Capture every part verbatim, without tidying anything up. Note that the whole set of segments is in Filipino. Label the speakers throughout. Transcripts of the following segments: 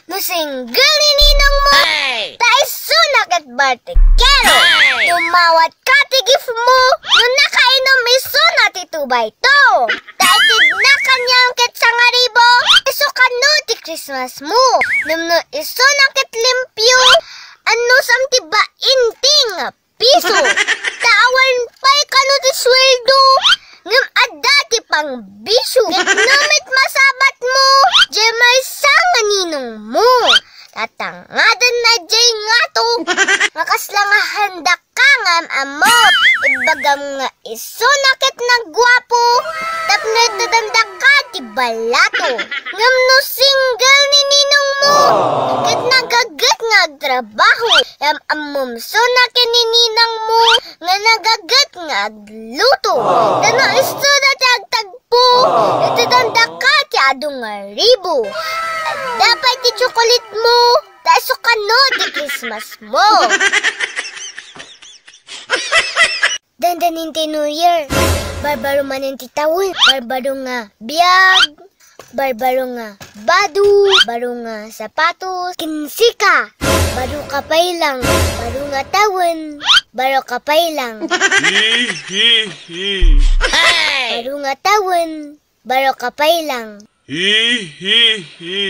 Speaker 1: Single ni Ninong mo, hey! Tayo sunak at bartikero, hey! Tumawat ka tigif mo, nung nakainom iso na titubay to. Tayo tigna kanyang ket sangaribo, iso kano ti Christmas mo. Nung no iso na ket limpyo, ano sam tiba inting piso. Tawan pa'y kano ti sweldo, ngam adati pang bisyo. Ket numit masabat mo, jemay sang Ninong mo. Tatangadan na jay nga to, makas lang handa ka ngam amo. Ibagam nga iso nakit na gwapo, tapnet na danda ka ti balato. Ngam no single ni Ninong mo, ket nagagat nga trabaho. Yam amom so nakin ni Ninang mo, nga nagagat nga agluto. Dano iso na tagtagpo, ito danda ka ti adong nga ribo. Dapat ti chocolate mo, taso kano ti Christmas mo. Dandanin ti New Year, barbaro manin ti tawin, barbaro nga biyag, barbaro nga badu, baro nga sapatos, kinsika, baro kapay lang, baro nga tawin, baro kapay lang.
Speaker 2: Hi hi hi.
Speaker 1: Baro nga tawin, baro kapay lang.
Speaker 2: Hi hi hi.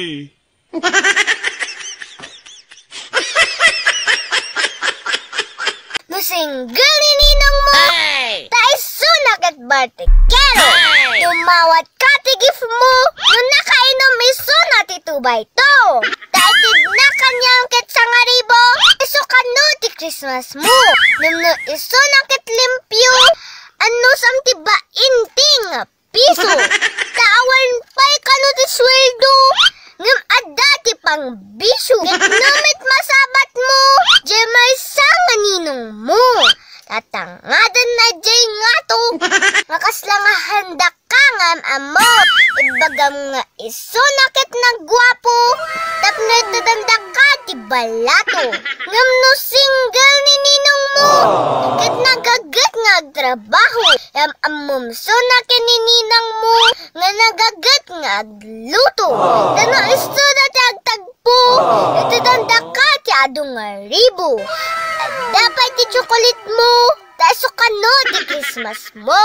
Speaker 1: Single ni Ninong mo, hey! Tayo sunak at bartikero, hey! Tumawat ka tigif mo, nung nakainom iso na titubay to. Tayo tigna kanyang ket sangaribo, iso kano ti Christmas mo. Nung no iso na ket limpyo, ano sam tiba inting piso. Tawan pa'y kano ti sweldo, ngam adati pang bisyo. Ket numit masabat mo, jemay sang Ninong mo. Tatangadan na jay nga to, makas lang handa ka ngam amo. Ibagam nga iso nakit na gwapo, tapnet na danda ka ti balato. Ngam no single ni Ninong mo, ket nagagat nga trabaho. Yam amom so nakin ni Ninang mo, nga nagagat nga agluto. Dano iso na tagtagpo, ito danda ka ti adong nga ribo. Dapat ti chocolate mo, taso kano ti Christmas mo.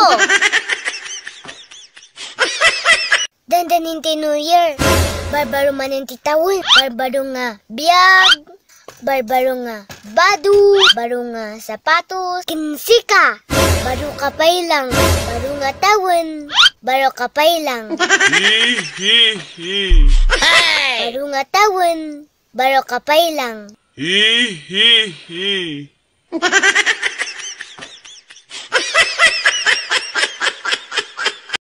Speaker 1: Dandanin ti New Year, barbaro manin ti tawin, barbaro nga biyag, barbaro nga badu, baro nga sapatos, kinsika, baro kapay lang, baro nga tawin, baro kapay lang.
Speaker 2: Hi hi hi.
Speaker 1: Baro nga tawin, baro kapay lang.
Speaker 2: Hi hi hi.